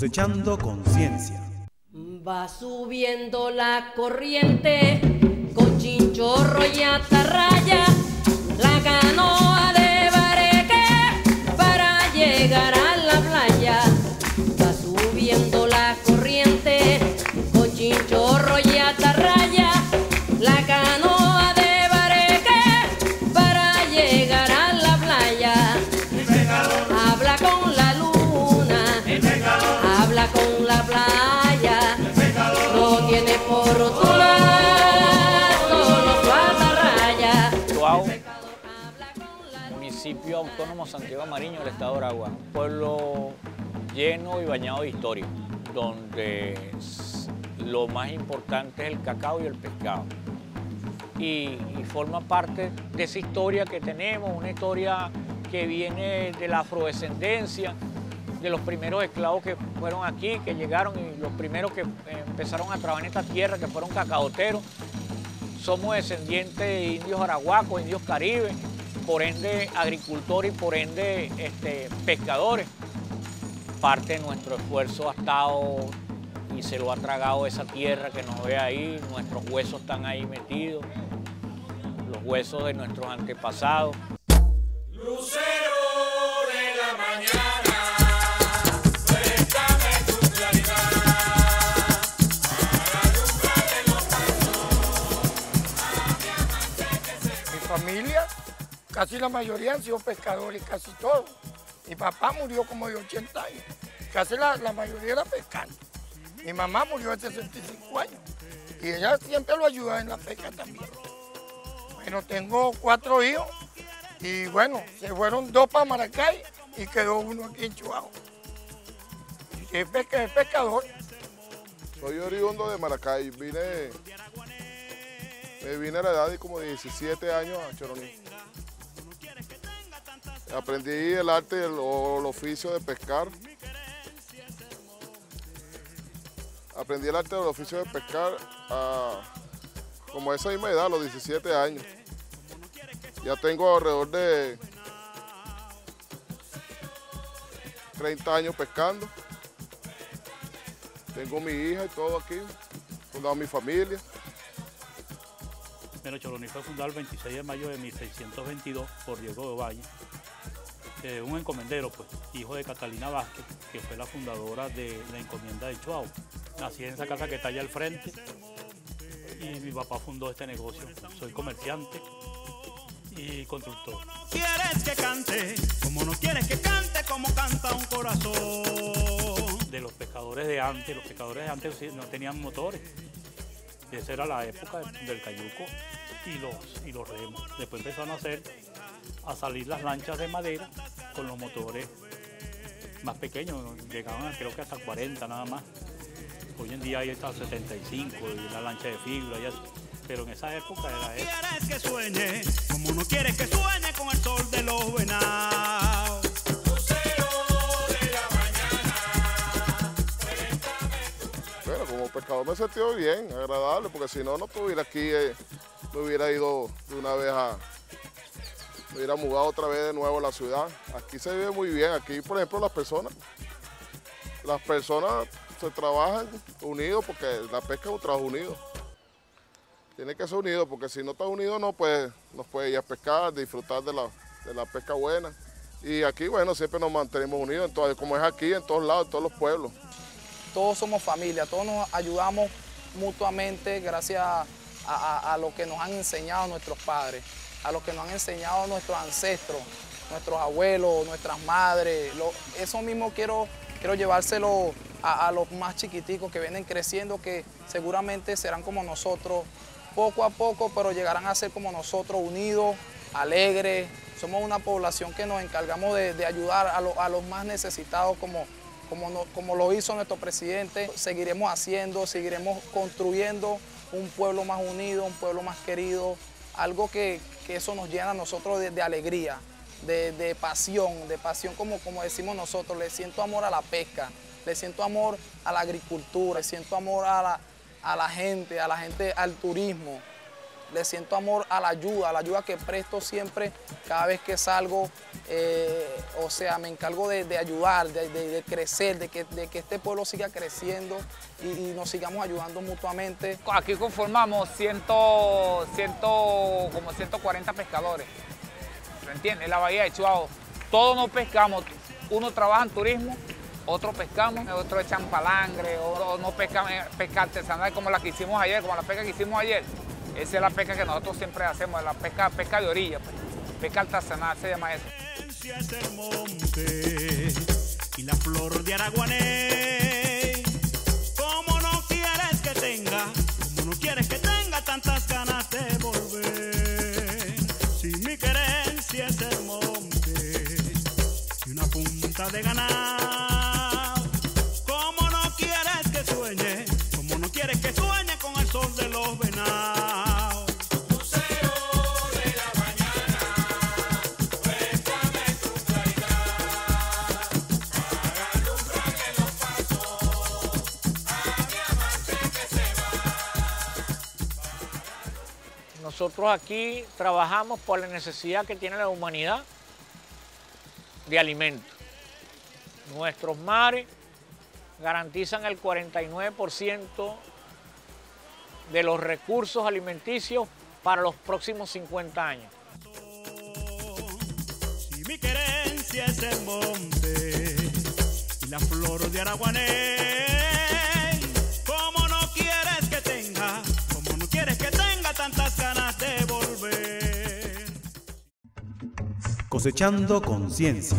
cosechando conciencia. Va subiendo la corriente con chinchorro y atarraya, la canoa de bareque para llegar a la playa. Va subiendo la corriente con chinchorro y atarraya, la canoa de bareque para llegar a la playa. Habla con la luna, habla con la playa, no tiene fortuna, solo su atarraya. Chuao, municipio autónomo Santiago Mariño, del estado de Aragua, un pueblo lleno y bañado de historia, donde lo más importante es el cacao y el pescado. Y forma parte de esa historia que tenemos, una historia que viene de la afrodescendencia, de los primeros esclavos que fueron aquí, que llegaron, y los primeros que empezaron a trabajar en esta tierra, que fueron cacaoteros. Somos descendientes de indios arahuacos, indios caribes, por ende agricultores y por ende pescadores. Parte de nuestro esfuerzo ha estado y se lo ha tragado esa tierra que nos ve ahí, nuestros huesos están ahí metidos, los huesos de nuestros antepasados. Lucero de la mañana, préstame tu claridad, para alumbrar los pasos. Mi familia, casi la mayoría han sido pescadores, casi todos. Mi papá murió como de 80 años, casi la mayoría era pescando. Mi mamá murió de 65 años y ella siempre lo ayudaba en la pesca también. Bueno, tengo 4 hijos y bueno, se fueron 2 para Maracay y quedó uno aquí en Chuao. Es pescador. Soy oriundo de Maracay, me vine a la edad de como 17 años a Choroní. Aprendí el arte o el oficio de pescar. Aprendí el arte del oficio de pescar como a esa misma edad, a los 17 años. Ya tengo alrededor de 30 años pescando. Tengo mi hija y todo aquí, fundado mi familia. Bueno, Choroní fue fundado el 26 de mayo de 1622 por Diego de Valle, un encomendero, pues, hijo de Catalina Vázquez, que fue la fundadora de la encomienda de Chuao. Nací en esa casa que está allá al frente y mi papá fundó este negocio. Soy comerciante y constructor. ¿Quieres que cante? Como no quieres que cante, como canta un corazón. De los pescadores de antes, no tenían motores. Esa era la época del cayuco y los remos. Después empezaron a salir las lanchas de madera con los motores más pequeños, llegaban creo que hasta 40 nada más. Hoy en día hay hasta 75 y la lancha de fibra y eso. Pero en esa época era eso. ¿Quieres que sueñe? Como no quieres que sueñe con el sol de los venados. Lucero de la mañana, Bueno, como pescador me he sentido bien, agradable, porque si no, no estuviera aquí, me hubiera ido de una vez me hubiera mudado otra vez de nuevo a la ciudad. Aquí se vive muy bien, aquí por ejemplo las personas se trabajan unidos porque la pesca es un trabajo unido. Tiene que ser unido porque si no estás unido no puedes ir a pescar, disfrutar de la pesca buena. Y aquí, bueno, siempre nos mantenemos unidos, entonces, como es aquí, en todos lados, en todos los pueblos. Todos somos familia, todos nos ayudamos mutuamente gracias a lo que nos han enseñado nuestros padres, a lo que nos han enseñado nuestros ancestros, nuestros abuelos, nuestras madres. Eso mismo quiero llevárselo a los más chiquiticos que vienen creciendo, que seguramente serán como nosotros, poco a poco, pero llegarán a ser como nosotros, unidos, alegres. Somos una población que nos encargamos de ayudar a los más necesitados, como lo hizo nuestro presidente. Seguiremos haciendo, seguiremos construyendo un pueblo más unido, un pueblo más querido, algo que eso nos llena a nosotros de alegría, de pasión como decimos nosotros. Le siento amor a la pesca, le siento amor a la agricultura, le siento amor a la gente, al turismo. le siento amor a la ayuda que presto siempre cada vez que salgo. O sea, me encargo de ayudar, de crecer, de que este pueblo siga creciendo y nos sigamos ayudando mutuamente. Aquí conformamos como 140 pescadores, ¿me entiendes? En la bahía de Chuao. Todos nos pescamos, uno trabaja en turismo, otro pescamos, otro echan palangre, o no pesca artesanal como la que hicimos ayer, como la pesca que hicimos ayer. Esa es la pesca que nosotros siempre hacemos, la pesca de orilla, pues. Pesca artesanal se llama eso. Es el monte y la flor de Araguané. Como no quieres que tenga, como no quieres que tenga tantas ganas de volver. Si mi querencia es el monte y una punta de ganado. Como no quieres que sueñe, como no quieres que sueñe con el sol de los venados. Nosotros aquí trabajamos por la necesidad que tiene la humanidad de alimentos. Nuestros mares garantizan el 49% de los recursos alimenticios para los próximos 50 años. Si mi querencia es el monte y la flor de Araguané, como no quieres que tenga, como no quieres que tenga tantas ganas de volver. Cosechando conciencia.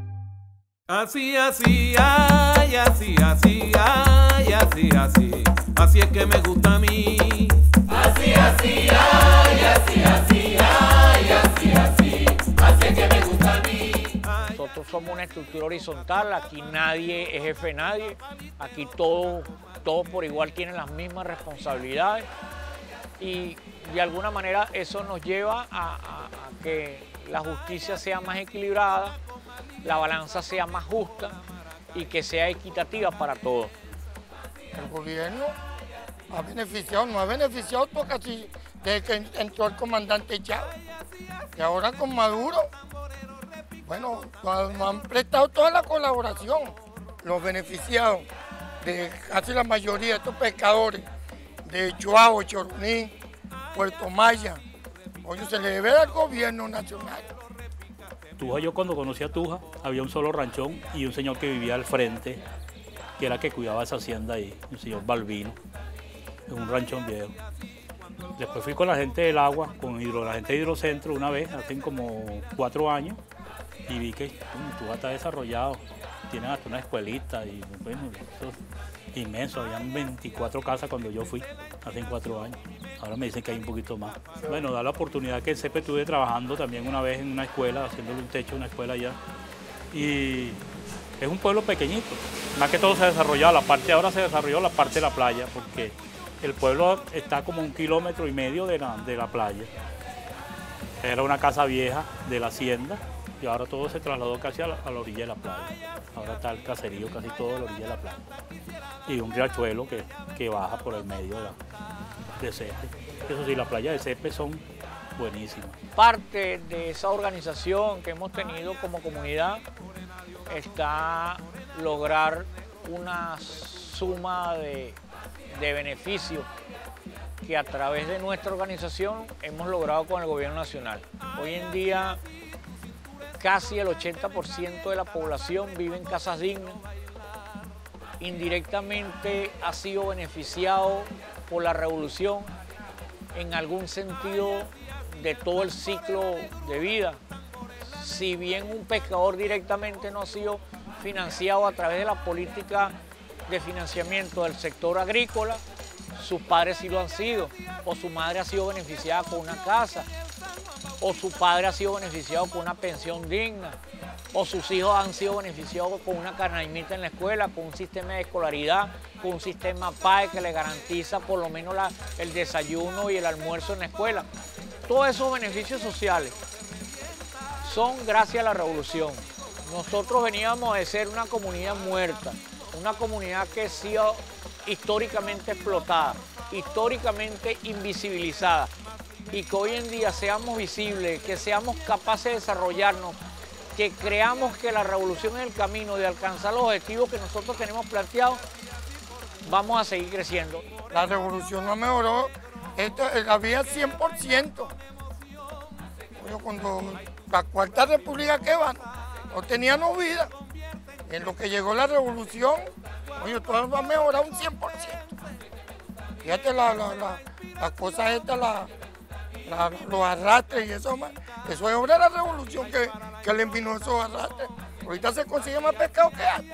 Así, así, ay, así, así, ay, así, así. Así es que me gusta a mí. Así, así, ay, así, así, ay, así, así. Así es que me gusta a mí. Nosotros somos una estructura horizontal, aquí nadie es jefe de nadie, aquí todos por igual tienen las mismas responsabilidades y de alguna manera eso nos lleva a que la justicia sea más equilibrada, la balanza sea más justa y que sea equitativa para todos. El gobierno ha beneficiado, no ha beneficiado porque así desde que entró el comandante Chávez y ahora con Maduro, bueno, nos han prestado toda la colaboración, los beneficiados de casi la mayoría de estos pescadores de Chuao, Choroní, Puerto Maya. Oye, se le debe al gobierno nacional. Tuja, yo cuando conocí a Tuja, había un solo ranchón y un señor que vivía al frente, que era el que cuidaba esa hacienda ahí, el señor Balbino, en un ranchón viejo. Después fui con la gente del agua, con la gente de Hidrocentro una vez, hace como 4 años, y vi que Tuja está desarrollado, tienen hasta una escuelita y bueno, eso es inmenso, habían 24 casas cuando yo fui, hace 4 años. Ahora me dicen que hay un poquito más. Bueno, da la oportunidad que siempre estuve trabajando también una vez en una escuela, haciéndole un techo a una escuela allá. Y es un pueblo pequeñito. Más que todo se desarrolló ahora se desarrolló la parte de la playa, porque el pueblo está como 1,5 kilómetros de la playa. Era una casa vieja de la hacienda y ahora todo se trasladó casi a la orilla de la playa. Ahora está el caserío casi todo a la orilla de la playa. Y un riachuelo que baja por el medio de Cepe. Eso sí, las playas de Cepe son buenísimas. Parte de esa organización que hemos tenido como comunidad está lograr una suma de beneficios que a través de nuestra organización hemos logrado con el gobierno nacional. Hoy en día casi el 80% de la población vive en casas dignas. Indirectamente ha sido beneficiado por la revolución en algún sentido de todo el ciclo de vida. Si bien un pescador directamente no ha sido financiado a través de la política de financiamiento del sector agrícola, sus padres sí lo han sido, o su madre ha sido beneficiada con una casa, o su padre ha sido beneficiado con una pensión digna, o sus hijos han sido beneficiados con una canaimita en la escuela, con un sistema de escolaridad, con un sistema PAE que le garantiza por lo menos el desayuno y el almuerzo en la escuela. Todos esos beneficios sociales son gracias a la revolución. Nosotros veníamos de ser una comunidad muerta, una comunidad que ha sido históricamente explotada, históricamente invisibilizada. y que hoy en día seamos visibles, que seamos capaces de desarrollarnos, que creamos que la revolución es el camino de alcanzar los objetivos que nosotros tenemos planteados, vamos a seguir creciendo. La revolución no mejoró la vida 100%. Cuando la Cuarta República que va, no teníamos vida. En lo que llegó la revolución, oye, todo va a mejorar un 100%. Fíjate las cosas estas, los arrastres y eso más. Eso es obra de la revolución que le envinó esos arrastres. Ahorita se consigue más pescado que antes.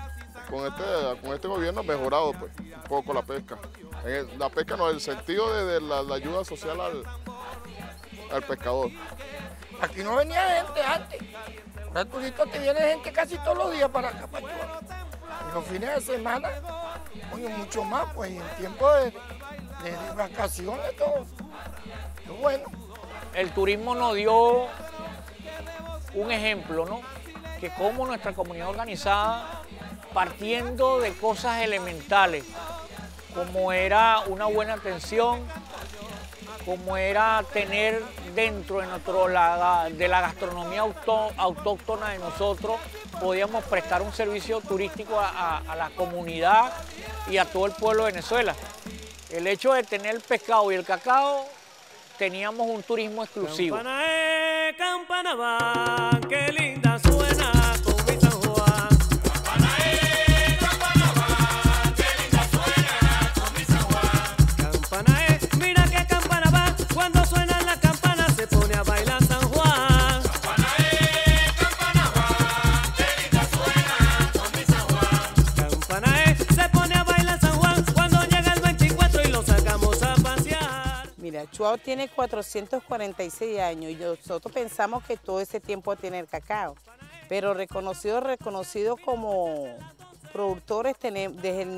Con este gobierno ha mejorado pues, un poco la pesca. La pesca no, el sentido de la ayuda social al pescador. Aquí no venía gente antes. Ahora turista te viene gente casi todos los días para acá, para Chuao. Y los fines de semana, coño, mucho más, pues, y en tiempo de vacaciones, todo. Qué bueno. El turismo nos dio un ejemplo, ¿no? Que como nuestra comunidad organizada, partiendo de cosas elementales, como era una buena atención, como era tener dentro de la gastronomía autóctona de nosotros, podíamos prestar un servicio turístico a la comunidad y a todo el pueblo de Venezuela. El hecho de tener el pescado y el cacao, teníamos un turismo exclusivo. Campana, campana va, qué linda suena con mi San Juan. Campana va, qué linda suena con mi San Juan. Campana mira qué campana va, cuando suenan las campanas se pone a bailar San Juan. Campana va, qué linda suena con mi San Juan. Campana se pone a bailar San Juan, cuando llega el 24 y lo sacamos a pasear. Mira, Chuao tiene 446 años y nosotros pensamos que todo ese tiempo tiene el cacao, pero reconocido como productores desde el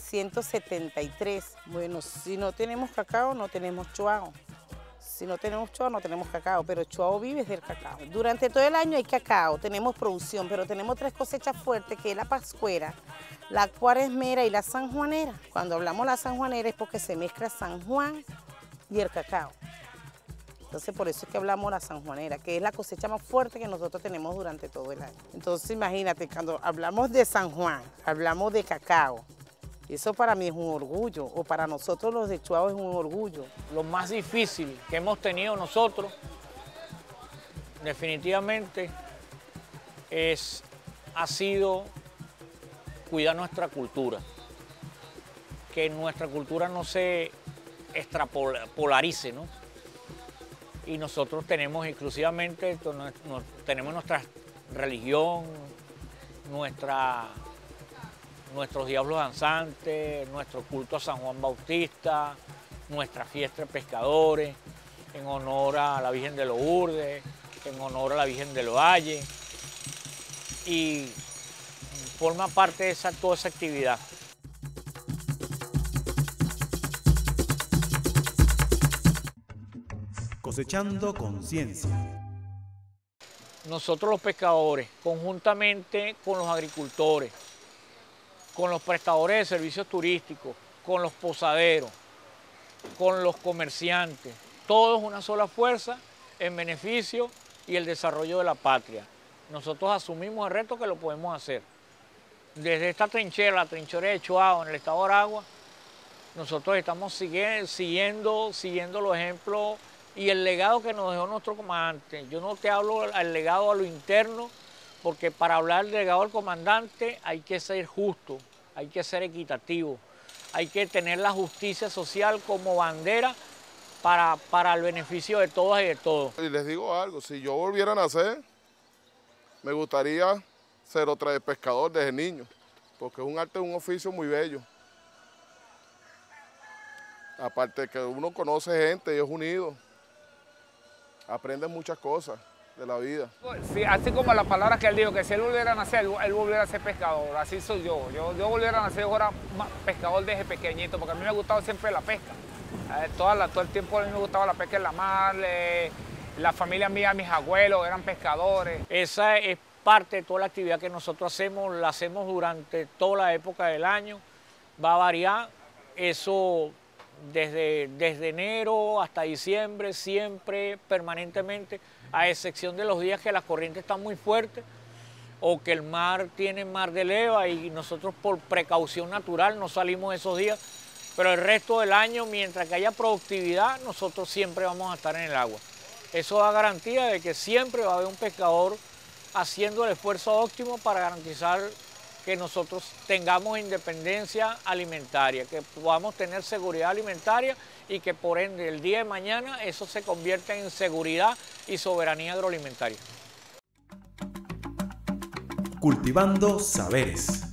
1973. Bueno, si no tenemos cacao, no tenemos Chuao. Si no tenemos Chuao, no tenemos cacao, pero Chuao vive del cacao. Durante todo el año hay cacao, tenemos producción, pero tenemos 3 cosechas fuertes, que es la pascuera, la cuaresmera y la sanjuanera. Cuando hablamos de la sanjuanera es porque se mezcla San Juan y el cacao. Entonces por eso es que hablamos de la sanjuanera, que es la cosecha más fuerte que nosotros tenemos durante todo el año. Entonces imagínate, cuando hablamos de San Juan, hablamos de cacao, eso para mí es un orgullo, o para nosotros los de Chuao es un orgullo. Lo más difícil que hemos tenido nosotros, definitivamente, ha sido cuidar nuestra cultura, que nuestra cultura no se extrapolarice, ¿no? Y nosotros tenemos exclusivamente, tenemos nuestra religión, nuestros diablos danzantes, nuestro culto a San Juan Bautista, nuestra fiesta de pescadores, en honor a la Virgen de Lourdes, en honor a la Virgen de Loalle, y forma parte de toda esa actividad. Cosechando conciencia. Nosotros los pescadores, conjuntamente con los agricultores, con los prestadores de servicios turísticos, con los posaderos, con los comerciantes, todos una sola fuerza en beneficio y el desarrollo de la patria. Nosotros asumimos el reto que lo podemos hacer. Desde esta trinchera, la trinchera de Chuao, en el estado de Aragua, nosotros estamos siguiendo los ejemplos y el legado que nos dejó nuestro comandante. Yo no te hablo del legado a lo interno, porque para hablar del legado del comandante hay que ser justo, hay que ser equitativo, hay que tener la justicia social como bandera para el beneficio de todas y de todos. Y les digo algo, si yo volviera a nacer, me gustaría ser otra vez pescador desde niño, porque es un arte, un oficio muy bello. Aparte de que uno conoce gente y es unido, aprende muchas cosas de la vida. Sí, así como las palabras que él dijo, que si él volviera a nacer, él volviera a ser pescador, así soy yo. Yo volviera a nacer, yo era pescador desde pequeñito, porque a mí me gustaba siempre la pesca. Todo el tiempo a mí me gustaba la pesca en la mar, la familia mía, mis abuelos eran pescadores. Esa es parte de toda la actividad que nosotros hacemos, la hacemos durante toda la época del año, va a variar, eso desde enero hasta diciembre, siempre, permanentemente, a excepción de los días que la corriente está muy fuerte o que el mar tiene mar de leva y nosotros por precaución natural no salimos esos días, pero el resto del año, mientras que haya productividad, nosotros siempre vamos a estar en el agua. Eso da garantía de que siempre va a haber un pescador haciendo el esfuerzo óptimo para garantizar que nosotros tengamos independencia alimentaria, que podamos tener seguridad alimentaria y que por ende el día de mañana eso se convierta en seguridad y soberanía agroalimentaria. Cultivando saberes.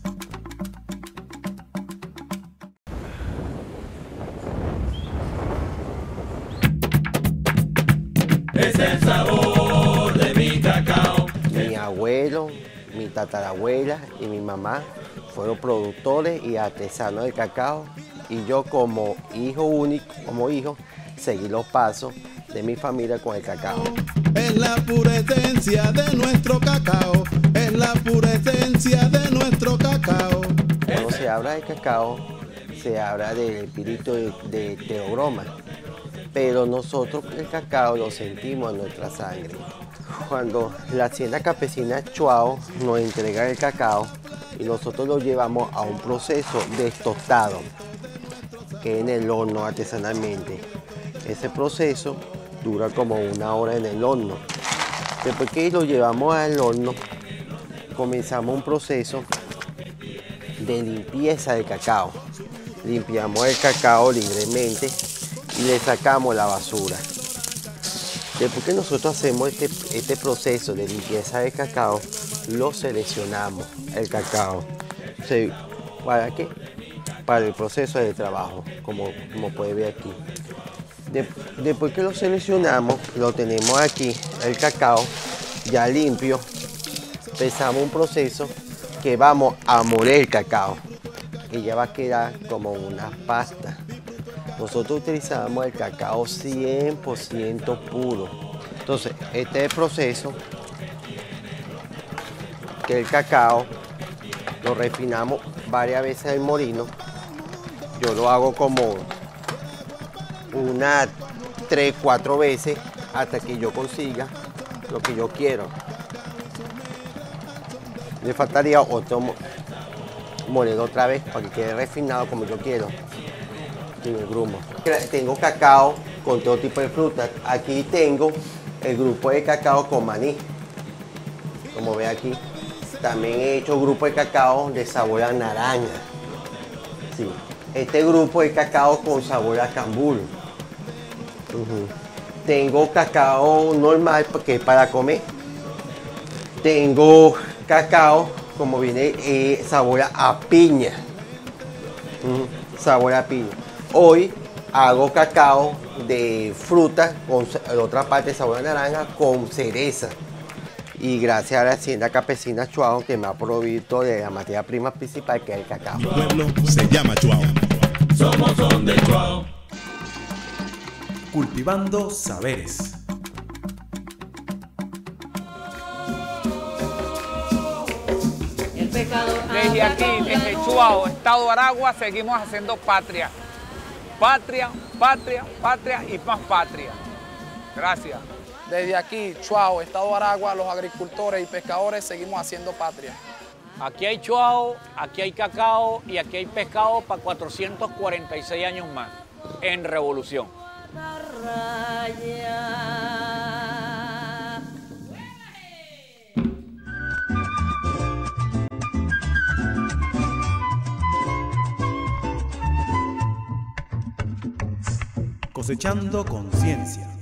Es el sabor de mi cacao. Mi abuelo, mi tatarabuela y mi mamá fueron productores y artesanos del cacao, y yo como hijo único, seguí los pasos de mi familia con el cacao. Es la pura esencia de nuestro cacao, es la pura esencia de nuestro cacao. Cuando se habla de cacao, se habla del espíritu de teobroma, pero nosotros el cacao lo sentimos en nuestra sangre. Cuando la hacienda campesina Chuao nos entrega el cacao y nosotros lo llevamos a un proceso de tostado, que es en el horno artesanalmente. Ese proceso dura como 1 hora en el horno. Después que lo llevamos al horno, comenzamos un proceso de limpieza del cacao. Limpiamos el cacao libremente y le sacamos la basura. Después que nosotros hacemos este proceso de limpieza del cacao, lo seleccionamos, el cacao. ¿Para qué? Para el proceso de trabajo, como puede ver aquí. Después que lo seleccionamos, lo tenemos aquí, el cacao ya limpio. Empezamos un proceso que vamos a moler el cacao, que ya va a quedar como una pasta. Nosotros utilizamos el cacao 100% puro. Entonces, este es el proceso que el cacao lo refinamos varias veces en el molino. Yo lo hago como unas 3, 4 veces hasta que yo consiga lo que yo quiero. Le faltaría otro moler otra vez para que quede refinado como yo quiero. En el grumo. Tengo cacao con todo tipo de frutas. Aquí tengo el grupo de cacao con maní. Como ve aquí. También he hecho grupo de cacao de sabor a naranja. Sí. Este grupo de cacao con sabor a cambur. Tengo cacao normal que es para comer. Tengo cacao como viene sabor a piña. Sabor a piña. Hoy hago cacao de fruta con la otra parte de sabor a naranja con cereza. Y gracias a la hacienda campesina Chuao que me ha provisto de la materia prima principal, que es el cacao. Mi pueblo se llama Chuao. Somos son de Chuao. Cultivando saberes. Desde aquí, desde Chuao, Estado de Aragua, seguimos haciendo patria. Patria, patria, patria y más patria. Gracias. Desde aquí, Chuao, Estado de Aragua, los agricultores y pescadores seguimos haciendo patria. Aquí hay Chuao, aquí hay cacao y aquí hay pescado para 446 años más, en revolución. Cosechando conciencia.